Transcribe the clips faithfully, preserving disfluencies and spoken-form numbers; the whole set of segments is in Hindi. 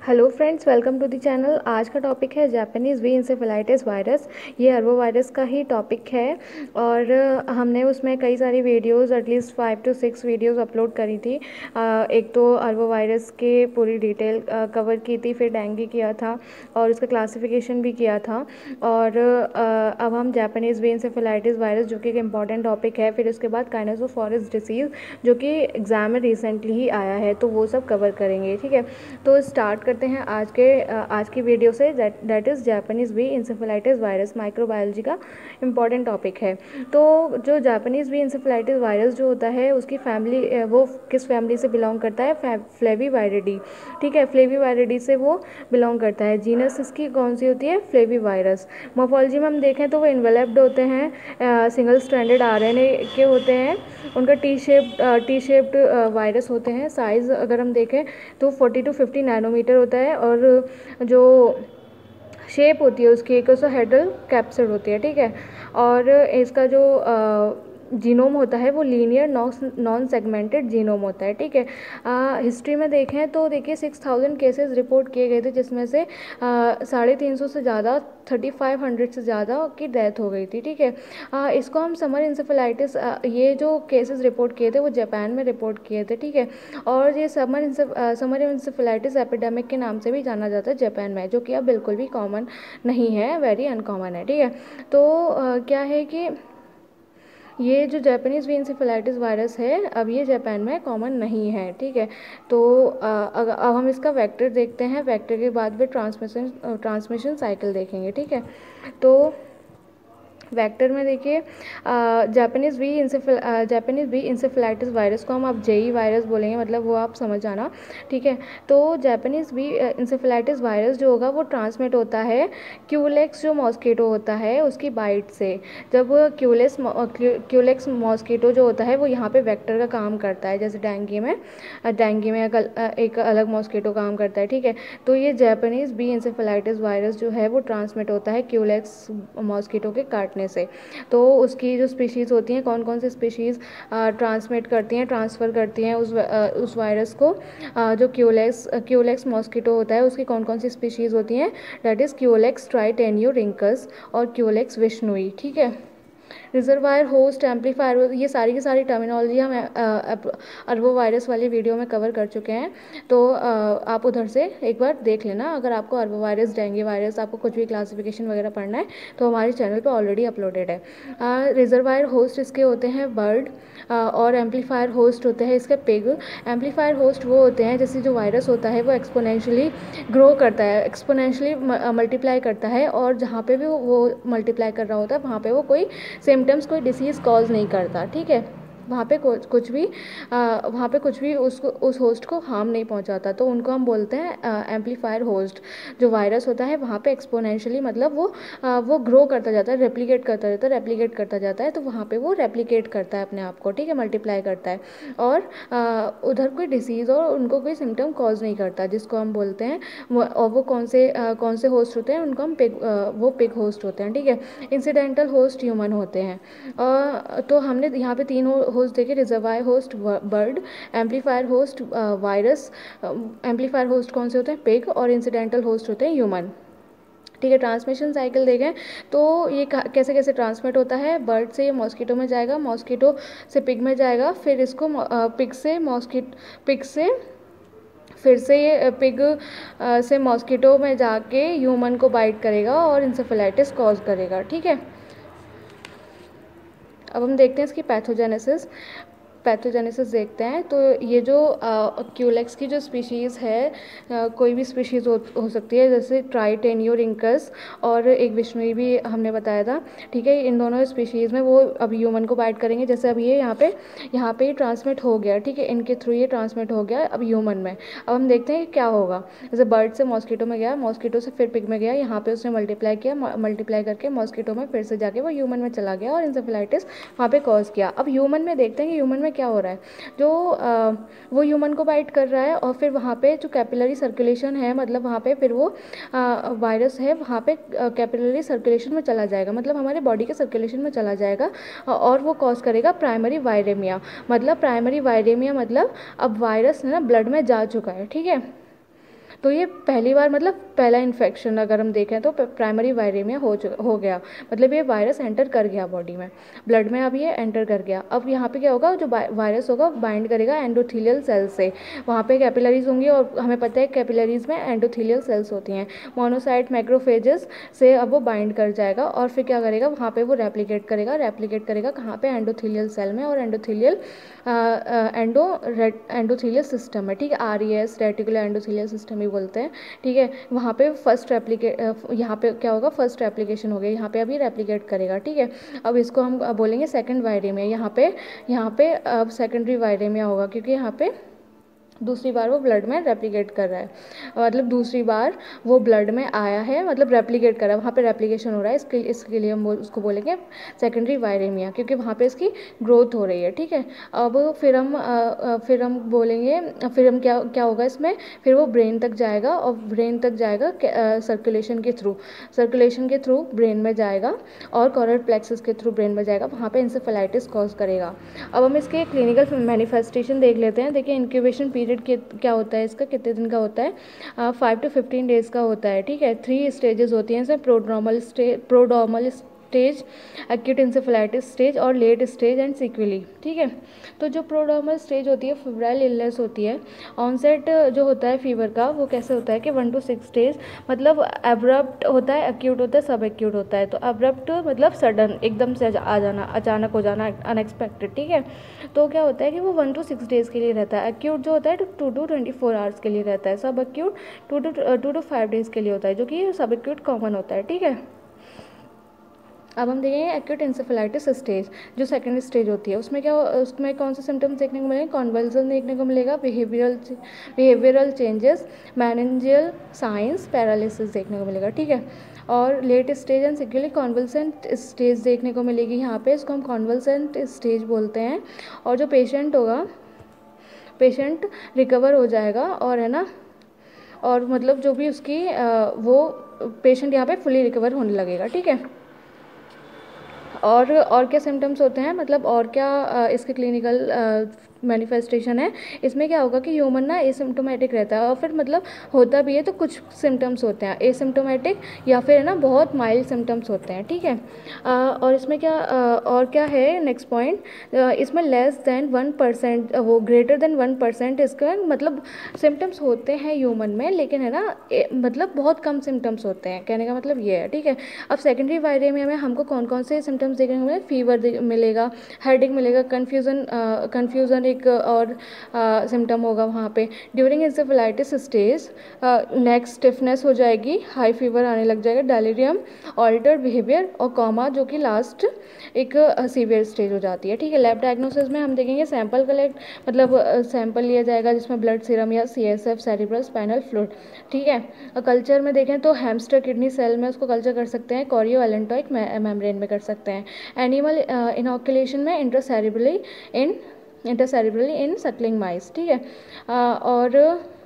Hello friends, welcome to the channel. आज का टॉपिक है जापानीज़ वी इंसेफेलाइटिस वायरस। ये अरबो वायरस का ही टॉपिक है और हमने उसमें कई सारी videos, at least five to six videos upload करी थी। एक तो अरबो वायरस के पूरी डिटेल कवर की थी, फिर डेंगू किया था और उसका क्लासिफिकेशन भी किया था। और अब हम जापानीज़ वी इंसेफेलाइटिस वायरस, जो कि एक इम्पॉर्टेंट टॉपिक है, फिर उसके बाद काइनेसोफोरस डिसीज़, जो कि एग्ज़ाम में रिसेंटली ही आया है, तो वो सब कवर करेंगे। ठीक है, तो स्टार्ट करते हैं आज के आज की वीडियो से। That is Japanese B encephalitis virus, microbiology का इम्पॉर्टेंट टॉपिक है। तो जो जापानीज़ वी इंसेफेलाइटिस वायरस जो होता है, उसकी फैमिली, वो किस फैमिली से बिलोंग करता है? फ्लेविवायरिडी। ठीक है, फ्लेविवायरिडी से वो बिलोंग करता है। जीनस इसकी कौन सी होती है? फ्लेविवायरस। मोर्फोलॉजी में हम देखें तो वो इन्वेलप्ड होते हैं, सिंगल स्ट्रैंडेड आरएनए के होते हैं। उनका T shaped T shaped virus होते हैं। साइज़ अगर हम देखें तो फोर्टी टू फिफ्टी नैनोमीटर होता है और जो शेप होती है उसकी इकोसाहेड्रल कैप्सिड होती है। ठीक है, और इसका जो जीनोम होता है वो लीनियर नॉन सेगमेंटेड जीनोम होता है। ठीक है, हिस्ट्री में देखें तो देखिए सिक्स थाउजेंड केसेस रिपोर्ट किए गए थे, जिसमें से साढ़े तीन सौ से ज़्यादा, थर्टी फाइव हंड्रेड से ज़्यादा की डेथ हो गई थी। ठीक है, आ, इसको हम समर इंसेफेलाइटिस, ये जो केसेस रिपोर्ट किए थे वो जापान में रिपोर्ट किए थे। ठीक है, और ये समर समर इंसेफेलाइटिस एपिडेमिक के नाम से भी जाना जाता है जापान में, जो कि अब बिल्कुल भी कॉमन नहीं है, वेरी अनकॉमन है। ठीक है, तो आ, क्या है कि ये जो जापानीज़ वी इंसेफेलाइटिस वायरस है, अब ये जापान में कॉमन नहीं है। ठीक है, तो अब हम इसका वेक्टर देखते हैं। वेक्टर के बाद फिर ट्रांसमिशन ट्रांसमिशन साइकिल देखेंगे। ठीक है, तो वेक्टर में देखिए Japanese B encephal Japanese B encephalitis virus को हम अब जेई वायरस बोलेंगे, मतलब वो आप समझ आना। ठीक है, तो जापानीज़ वी इंसेफेलाइटिस वायरस जो होगा वो ट्रांसमिट होता है क्यूलेक्स, जो मॉस्किटो होता है उसकी बाइट से। जब क्यूलेक्स क्यूलेक्स मॉस्किटो जो होता है वो यहाँ पे वेक्टर का काम करता है, जैसे डेंगू में डेंगू में एक अलग मॉस्किटो काम करता है। ठीक है, तो ये जापानीज़ वी इंसेफेलाइटिस वायरस जो है वो ट्रांसमिट होता है क्यूलेक्स मॉस्किटो के काट से। तो उसकी जो स्पीशीज़ होती हैं, कौन कौन सी स्पीशीज़ ट्रांसमिट करती हैं, ट्रांसफ़र करती हैं उस उस वायरस को, आ, जो क्यूलेक्स क्यूलेक्स मॉस्किटो होता है उसकी कौन कौन सी स्पीशीज़ होती हैं? दैट इज़ क्यूलेक्स ट्राइटेनियोरिंकस और क्यूलेक्स विश्नुई। ठीक है, रिजर्वायर, होस्ट, एम्पलीफायर, ये सारी की सारी टर्मिनोलॉजी हम अरबो वायरस वाली वीडियो में कवर कर चुके हैं, तो आप उधर से एक बार देख लेना। अगर आपको अरबो वायरस, डेंगू वायरस, आपको कुछ भी क्लासिफिकेशन वगैरह पढ़ना है तो हमारे चैनल पे ऑलरेडी अपलोडेड है। रिजर्वायर होस्ट इसके होते हैं बर्ड, और एम्पलीफायर होस्ट होते हैं इसके पिग। एम्पलीफायर होस्ट वो होते हैं जैसे जो वायरस होता है वो एक्सपोनेंशियली ग्रो करता है, एक्सपोनेंशियली मल्टीप्लाई करता है, और जहाँ पे भी वो मल्टीप्लाई कर रहा होता है वहाँ पे वो कोई सिम्टम्स, कोई डिसीज़ कॉज नहीं करता। ठीक है, वहाँ पे कुछ भी वहाँ पे कुछ भी उसको उस होस्ट को हार्म नहीं पहुँचाता, तो उनको हम बोलते हैं एम्पलीफायर होस्ट। जो वायरस होता है वहाँ पे एक्सपोनेंशियली, मतलब वो आ, वो ग्रो करता जाता है, रेप्लिकेट करता जाता है रेप्लिकेट करता जाता है तो वहाँ पे वो रेप्लिकेट करता है अपने आप को। ठीक है, मल्टीप्लाई करता है, और आ, उधर कोई डिसीज़ और उनको कोई सिम्टम कॉज नहीं करता, जिसको हम बोलते हैं वो, और वो कौन से आ, कौन से होस्ट होते हैं? उनको हम पिग, वो पिग होस्ट होते हैं। ठीक है, इंसिडेंटल होस्ट ह्यूमन होते हैं। आ, तो हमने यहाँ पे तीन होस्ट देखे, reservoir host bird, amplifier host virus, amplifier host कौन से होते हैं? पिग, और इंसिडेंटल होस्ट होते हैं ह्यूमन। ठीक है, ट्रांसमिशन साइकिल देखें तो ये कैसे कैसे ट्रांसमिट होता है। बर्ड से ये मॉस्किटो में जाएगा, मॉस्किटो से पिग में जाएगा, फिर इसको पिग से मॉस्किट पिग से फिर से ये पिग से मॉस्किटो में जाके ह्यूमन को बाइट करेगा और इंसेफेलाइटिस कॉज करेगा। ठीक है, अब हम देखते हैं इसकी पैथोजेनेसिस पैथोजेनेसिस देखते हैं। तो ये जो क्यूलेक्स की जो स्पीशीज़ है, आ, कोई भी स्पीशीज़ हो, हो सकती है, जैसे ट्राइटेनियोरिंकस और एक विश्नुई भी हमने बताया था। ठीक है, इन दोनों स्पीशीज़ में वो अब ह्यूमन को बाइट करेंगे। जैसे अब ये यहाँ पे यहाँ पे ट्रांसमिट हो गया, ठीक है, इनके थ्रू ये ट्रांसमिट हो गया अब ह्यूमन में। अब हम देखते हैं क्या होगा। जैसे बर्ड से मॉस्किटो में गया, मॉस्किटो से फिर पिग में गया, यहाँ पे उसने मल्टीप्लाई किया, मल्टीप्लाई करके मॉस्किटो में फिर से जाके वो ह्यूमन में चला गया और इंसेफेलाइटिस वहाँ पे कॉज किया। अब ह्यूमन में देखते हैं कि ह्यूमन में क्या हो रहा है। जो आ, वो ह्यूमन को बाइट कर रहा है और फिर वहाँ पे जो कैपिलरी सर्कुलेशन है, मतलब वहाँ पे फिर वो वायरस है वहाँ पे कैपिलरी सर्कुलेशन में चला जाएगा, मतलब हमारे बॉडी के सर्कुलेशन में चला जाएगा, और वो कॉज करेगा प्राइमरी वायरेमिया। मतलब प्राइमरी वायरेमिया मतलब अब वायरस ना ब्लड में जा चुका है। ठीक है, तो ये पहली बार मतलब पहला इन्फेक्शन अगर हम देखें तो प्राइमरी वायरेमिया हो हो गया, मतलब ये वायरस एंटर कर गया बॉडी में, ब्लड में अब ये एंटर कर गया। अब यहाँ पे क्या होगा, जो वायरस होगा बाइंड करेगा एंडोथेलियल सेल से, वहाँ पे कैपिलरीज होंगी और हमें पता है कैपिलरीज में एंडोथेलियल सेल्स होती हैं, मोनोसाइट मैक्रोफेजेस से अब वो बाइंड कर जाएगा और फिर क्या करेगा, वहाँ पे वो रेप्लिकेट करेगा। रेप्लिकेट करेगा कहाँ पे, एंडोथेलियल सेल में, और एंडोथेलियल एंडो एंडोथेलियल सिस्टम में, ठीक है, R E S reticular endothelial system ही बोलते हैं, ठीक है। वहाँ पे फर्स्ट रेप्लिकेट यहाँ पे क्या होगा, फर्स्ट रेप्लिकेशन हो गया, यहाँ पे अभी रेप्लिकेट करेगा, ठीक है। अब इसको हम बोलेंगे सेकंड वायरेमिया। यहाँ पे यहाँ पे अब सेकेंडरी वायरेमिया होगा, क्योंकि यहाँ पे दूसरी बार वो ब्लड में रेप्लिकेट कर रहा है, मतलब दूसरी बार वो ब्लड में आया है, मतलब रेप्लिकेट कर रहा है, वहाँ पे रेप्लिकेशन हो रहा है, इसके इसके लिए हम उसको बोलेंगे सेकेंडरी वायरेमिया, क्योंकि वहाँ पे इसकी ग्रोथ हो रही है, ठीक है। अब फिर हम फिर हम बोलेंगे, फिर हम क्या क्या होगा इसमें, फिर वो ब्रेन तक जाएगा और ब्रेन तक जाएगा सर्कुलेशन के थ्रू, सर्कुलेशन के थ्रू ब्रेन में जाएगा और कॉर्नर प्लेक्सस के थ्रू ब्रेन में जाएगा, वहाँ पे इंसेफेलाइटिस कॉज करेगा। अब हम इसके क्लिनिकल मैनिफेस्टेशन देख लेते हैं। देखिए इंक्यूबेशन पीरियड क्या होता है इसका, कितने दिन का होता है, फाइव टू फिफ्टीन डेज का होता है, ठीक है। थ्री स्टेजेस होती हैं इसमें, prodromal stage prodromal stage, acute encephalitis stage और लेट स्टेज एंड सीक्वली, ठीक है। तो जो प्रोड्रोमल स्टेज होती है फेब्राइल इलनेस होती है, ऑनसेट जो होता है फीवर का वो कैसे होता है कि वन टू सिक्स डेज, मतलब एब्रप्ट होता है, एक्यूट होता है, सब एक्यूट होता है। तो एब्रप्ट मतलब सडन, एकदम से आ जाना, अचानक हो जाना, अनएक्सपेक्टेड, ठीक है। तो क्या होता है कि वो वन टू सिक्स डेज़ के लिए रहता है। एक्यूट जो होता है two to twenty four hours के लिए रहता है। Subacute two to to to five days के लिए होता है, जो कि सब एक्यूट कॉमन होता है, ठीक है। अब हम देखेंगे एक्यूट इंसेफेलाइटिस स्टेज, जो सेकंड स्टेज होती है, उसमें क्या, उसमें कौन से सिम्टम्स देखने को मिलेंगे, कॉन्वल्सन देखने को मिलेगा, behavioural behavioural changes, meningeal signs, paralysis देखने को मिलेगा, ठीक है। और late stage and sequelae convalescent stage देखने को मिलेगी यहाँ पे, इसको हम कॉन्वल्सेंट स्टेज बोलते हैं। और जो पेशेंट होगा, पेशेंट रिकवर हो जाएगा और है ना, और मतलब जो भी उसकी वो पेशेंट यहाँ पे फुली रिकवर होने लगेगा, ठीक है। और और क्या सिम्टम्स होते हैं, मतलब और क्या इसके क्लिनिकल मैनिफेस्टेशन है, इसमें क्या होगा कि ह्यूमन ना एसिम्टोमेटिक रहता है, और फिर मतलब होता भी है तो कुछ सिम्टम्स होते हैं एसिम्टोमेटिक, या फिर है ना बहुत माइल्ड सिम्टम्स होते हैं, ठीक है। और इसमें क्या और क्या है, नेक्स्ट पॉइंट, इसमें लेस देन वन परसेंट वो ग्रेटर देन वन परसेंट इसका मतलब सिम्टम्स होते हैं ह्यूमन में, लेकिन है ना ए, मतलब बहुत कम सिम्टम्स होते हैं, कहने का मतलब ये है, ठीक है। अब सेकेंडरी वायरेमिया में हमको कौन कौन से सिम्टम्स देखने को मिलेंगे, फीवर मिलेगा, हेडेक मिलेगा, कन्फ्यूज़न कन्फ्यूज़न एक और सिम्टम होगा वहाँ पे। During encephalitis stage neck stiffness हो जाएगी, हाई फीवर आने लग जाएगा, डेलिरियम, ऑल्टर्ड बिहेवियर और कॉमा, जो कि लास्ट एक सीवियर स्टेज हो जाती है, ठीक है। लैब डायग्नोसिस में हम देखेंगे सैंपल कलेक्ट, मतलब सैंपल लिया जाएगा जिसमें ब्लड सीरम या C S F, cerebral spinal fluid, ठीक है। कल्चर में देखें तो हैमस्टर किडनी सेल में उसको कल्चर कर सकते हैं, कॉरियो एलेंटोइक मेम्ब्रेन में कर सकते हैं। एनिमल इनोकुलेशन में इंट्रासेरिब्रली इन इंटरसेरिब्रली इन सकलिंग माइस, ठीक है। और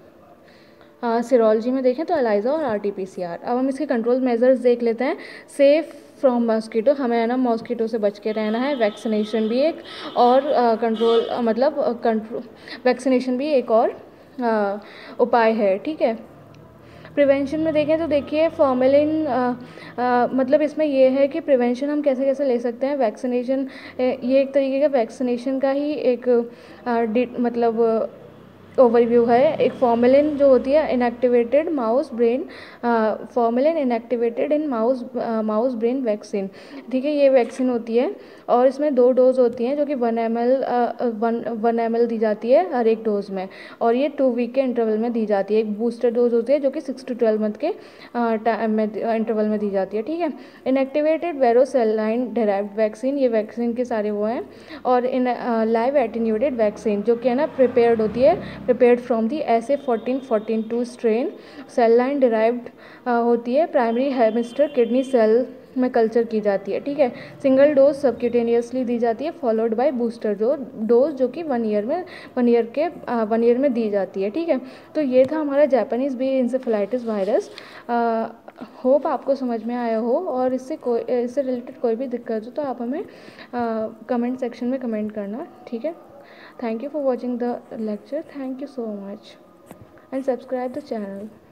सीरोलॉजी में देखें तो एलाइजा और R T P C R. अब हम इसके कंट्रोल मेजर्स देख लेते हैं। सेफ फ्रॉम मॉस्किटो, हमें है ना मॉस्किटो से बच के रहना है, वैक्सीनेशन भी एक और कंट्रोल uh, मतलब कंट्रोल वैक्सीनेशन भी एक और uh, उपाय है, ठीक है। प्रिवेंशन में देखें तो देखिए फॉर्मेलिन मतलब इसमें ये है कि प्रिवेंशन हम कैसे कैसे ले सकते हैं। वैक्सीनेशन ये एक तरीके का वैक्सीनेशन का ही एक आ, मतलब ओवरव्यू है। एक फॉर्मेलिन जो होती है inactivated mouse brain formalin inactivated in mouse mouse brain vaccine, ठीक है। ये वैक्सीन होती है और इसमें दो डोज होती हैं, जो कि one M L one one M L दी जाती है हर एक डोज में, और ये टू वीक के इंटरवल में दी जाती है। एक बूस्टर डोज होती है जो कि सिक्स टू ट्वेल्व मंथ के टाइम में इंटरवल में दी जाती है, ठीक है। इनएक्टिवेटेड वेरोसेलाइन डेराइव्ड वैक्सीन, ये वैक्सीन के सारे वो हैं। और इन लाइव एटेन्यूएटेड वैक्सीन जो कि है ना प्रिपेयर्ड होती है, prepared from the S A fourteen fourteen two strain, cell line derived होती है, प्राइमरी हेमिस्टर किडनी सेल में कल्चर की जाती है, ठीक है। सिंगल डोज सबक्यूटेनियसली दी जाती है, फॉलोड बाय बूस्टर जो डोज जो कि वन ईयर में वन ईयर के वन ईयर में दी जाती है, ठीक है। तो ये था हमारा Japanese B encephalitis virus. Hope आपको समझ में आया हो, और इससे कोई इससे रिलेटेड कोई भी दिक्कत हो तो आप हमें कमेंट सेक्शन में कमेंट करना, ठीक है। Thank you for watching the lecture. Thank you so much and subscribe the channel.